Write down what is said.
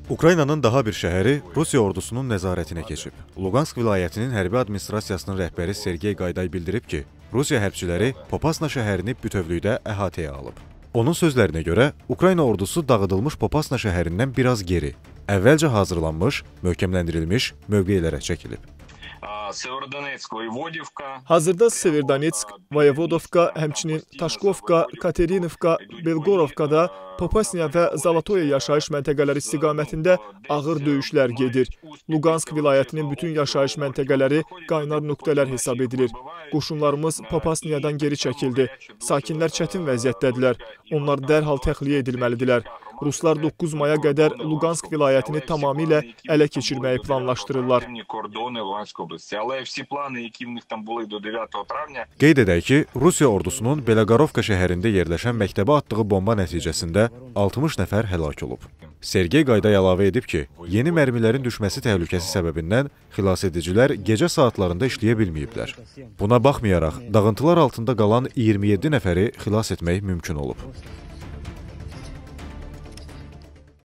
Ukraynanın daha bir şəhəri Rusiya ordusunun nəzarətinə keçib. Luqansk vilayətinin hərbi administrasiyasının rəhbəri Sergey Gayday bildirib ki, Rusiya hərbçiləri Popasna şəhərini bütövlükdə əhatəyə alıb. Onun sözlərinə görə, Ukrayna ordusu dağıdılmış Popasna şəhərindən biraz geri, əvvəlcə hazırlanmış, möhkəmləndirilmiş mövqelərə çəkilib. Hazırda Severodonetsk, Voyevodovka, həmçinin Taşkovka, Katerinovka, Belgorovkada, Popasna və Zalatoya yaşayış məntəqələri istiqamətində ağır döyüşlər gedir. Luqansk vilayətinin bütün yaşayış məntəqələri qaynar nöqtələr hesab edilir. Qoşunlarımız Popasnadan geri çəkildi. Sakinlər çətin vəziyyətdədirlər. Onlar dərhal təxliyə edilməlidirlər. Ruslar 9 maya qədər Luqansk vilayətini tamamilə ələ keçirməyi planlaşdırırlar. Qeyd edək ki, Rusiya ordusunun Belaqarovka şəhərində yerləşən məktəbə atdığı bomba nəticəsində 60 nəfər həlak olub. Sergey Gayday əlavə edib ki, yeni mərmilərin düşməsi təhlükəsi səbəbindən xilasedicilər gecə saatlarında işləyə bilməyiblər. Buna baxmayaraq, dağıntılar altında qalan 27 nəfəri xilas etmək mümkün olub.